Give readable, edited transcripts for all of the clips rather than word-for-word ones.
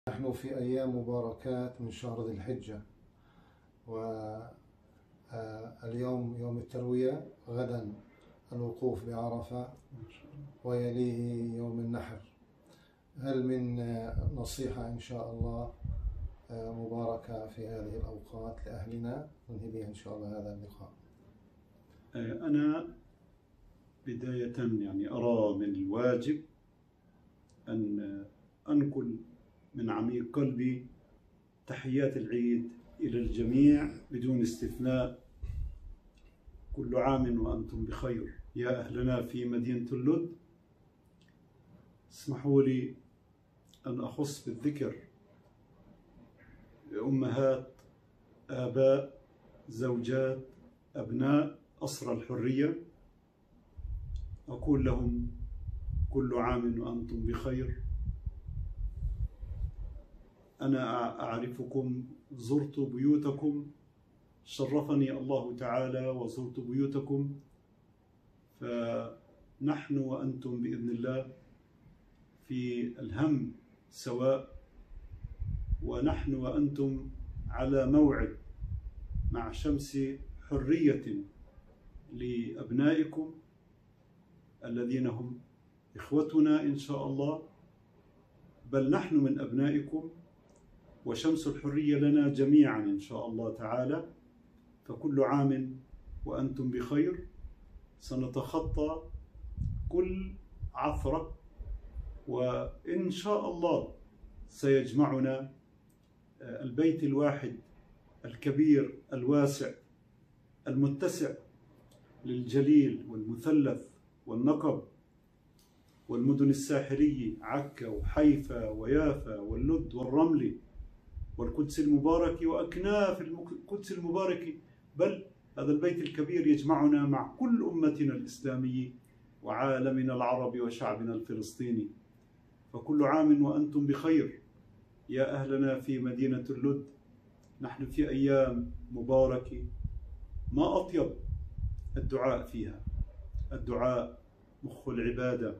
نحن في أيام مباركات من شهر ذي الحجة، واليوم يوم التروية، غدا الوقوف بعرفة، ويليه يوم النحر. هل من نصيحة إن شاء الله مباركة في هذه الأوقات لأهلنا ننهي بها إن شاء الله هذا اللقاء؟ أنا بداية أرى من الواجب أن أنقل من عميق قلبي تحيات العيد إلى الجميع بدون استثناء. كل عام وأنتم بخير يا أهلنا في مدينة اللد. اسمحوا لي أن أخص بالذكر أمهات، آباء، زوجات، أبناء أسرى الحرية. أقول لهم كل عام وأنتم بخير. أنا أعرفكم، زرت بيوتكم، شرفني الله تعالى وزرت بيوتكم، فنحن وأنتم بإذن الله في الهم سواء، ونحن وأنتم على موعد مع شمس حرية لأبنائكم الذين هم إخوتنا إن شاء الله، بل نحن من أبنائكم، وشمس الحرية لنا جميعا إن شاء الله تعالى. فكل عام وأنتم بخير. سنتخطى كل عثرة، وإن شاء الله سيجمعنا البيت الواحد الكبير الواسع المتسع للجليل والمثلث والنقب والمدن الساحلية عكا وحيفا ويافا واللد والرمل والقدس المبارك وأكناف القدس المبارك، بل هذا البيت الكبير يجمعنا مع كل أمتنا الإسلامية وعالمنا العربي وشعبنا الفلسطيني. فكل عام وأنتم بخير يا أهلنا في مدينة اللد. نحن في أيام مباركة، ما أطيب الدعاء فيها. الدعاء مخ العبادة.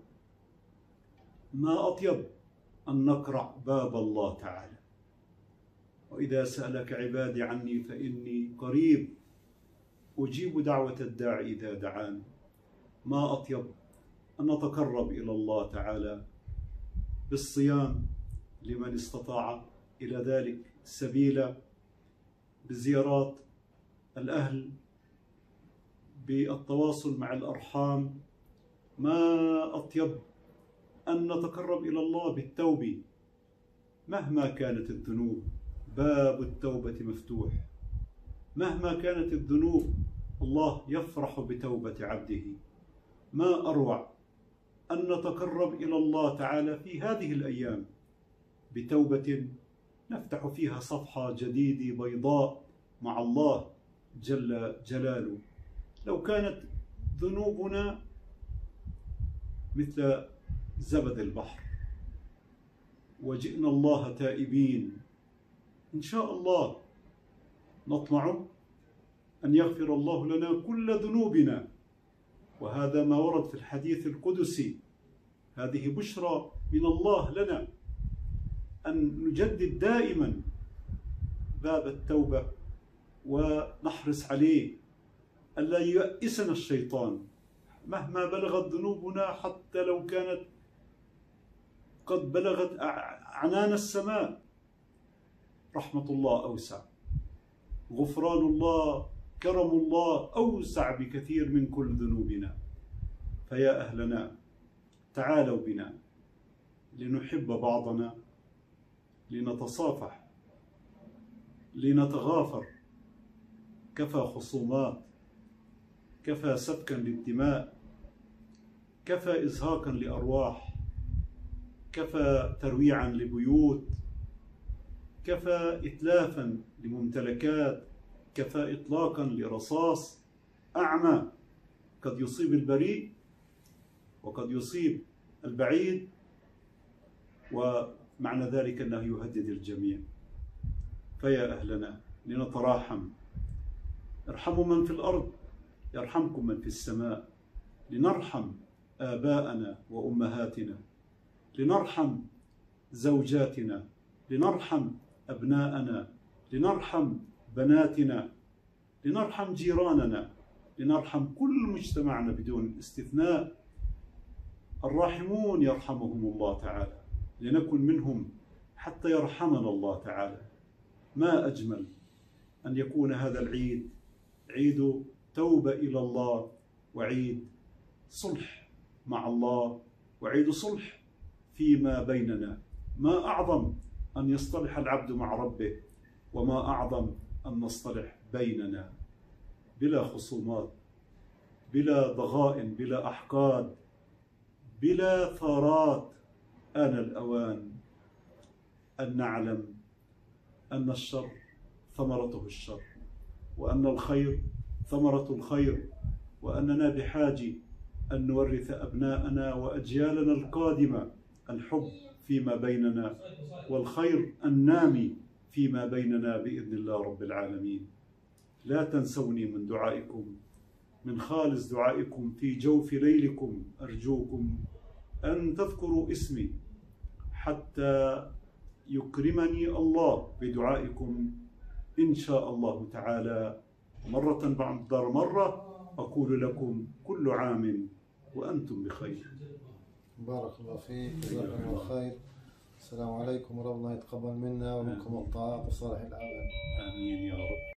ما أطيب أن نقرع باب الله تعالى. وإذا سألك عبادي عني فإني قريب أجيب دعوة الداعي إذا دعان. ما أطيب أن نتقرب إلى الله تعالى بالصيام لمن استطاع إلى ذلك سبيلا، بزيارات الأهل، بالتواصل مع الأرحام. ما أطيب أن نتقرب إلى الله بالتوبة مهما كانت الذنوب. باب التوبة مفتوح. مهما كانت الذنوب الله يفرح بتوبة عبده. ما أروع أن نتقرب إلى الله تعالى في هذه الأيام بتوبة نفتح فيها صفحة جديدة بيضاء مع الله جل جلاله. لو كانت ذنوبنا مثل زبد البحر وجئنا الله تائبين، إن شاء الله نطمع أن يغفر الله لنا كل ذنوبنا. وهذا ما ورد في الحديث القدسي. هذه بشرى من الله لنا أن نجدد دائما باب التوبة ونحرص عليه، ألا ييأسنا الشيطان مهما بلغت ذنوبنا، حتى لو كانت قد بلغت عنان السماء. رحمة الله أوسع، غفران الله، كرم الله أوسع بكثير من كل ذنوبنا. فيا أهلنا تعالوا بنا لنحب بعضنا، لنتصافح، لنتغافر. كفى خصومات، كفى سفكا للدماء، كفى إزهاقا لأرواح، كفى ترويعا لبيوت، كفى إتلافا لممتلكات، كفى إطلاقا لرصاص أعمى قد يصيب البريء وقد يصيب البعيد، ومعنى ذلك أنه يهدد الجميع. فيا أهلنا لنتراحم. ارحموا من في الأرض يرحمكم من في السماء. لنرحم آباءنا وأمهاتنا، لنرحم زوجاتنا لنرحم أبناءنا، لنرحم بناتنا، لنرحم جيراننا، لنرحم كل مجتمعنا بدون استثناء. الراحمون يرحمهم الله تعالى، لنكن منهم حتى يرحمنا الله تعالى. ما أجمل أن يكون هذا العيد عيد توبة إلى الله، وعيد صلح مع الله، وعيد صلح فيما بيننا. ما أعظم أن يصطلح العبد مع ربه، وما أعظم أن نصطلح بيننا بلا خصومات، بلا ضغائن، بلا أحقاد، بلا ثارات. آن الأوان أن نعلم أن الشر ثمرته الشر، وأن الخير ثمرة الخير، وأننا بحاجة أن نورث أبناءنا وأجيالنا القادمة الحب فيما بيننا، والخير النامي فيما بيننا بإذن الله رب العالمين. لا تنسوني من دعائكم، من خالص دعائكم في جوف ليلكم. أرجوكم أن تذكروا اسمي حتى يكرمني الله بدعائكم إن شاء الله تعالى. مرة بعد مرة أقول لكم كل عام وأنتم بخير. بارك الله فيك، جزاكم الله خير. السلام عليكم ورحمة الله، يتقبل منا ومنكم الطاعات وصالح الأعمال. آمين يا رب.